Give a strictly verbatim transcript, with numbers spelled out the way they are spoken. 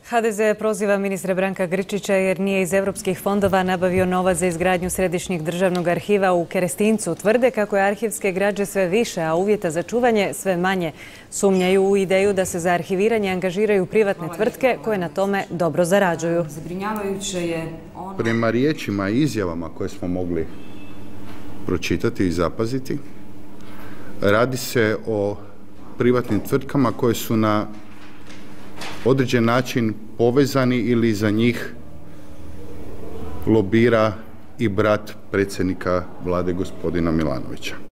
ha de ze proziva ministra Branka Grčića jer nije iz europskih fondova nabavio novac za izgradnju Središnjeg državnog arhiva u Kerestincu. Tvrde kako je arhivske građe sve više, a uvjeta za čuvanje sve manje. Sumnjaju u ideju da se za arhiviranje angažiraju privatne tvrtke koje na tome dobro zarađuju. Prema riječima i izjavama koje smo mogli pročitati i zapaziti, radi se o privatnim tvrtkama koje su na određen način povezani ili za njih lobira i brat predsjednika vlade gospodina Milanovića.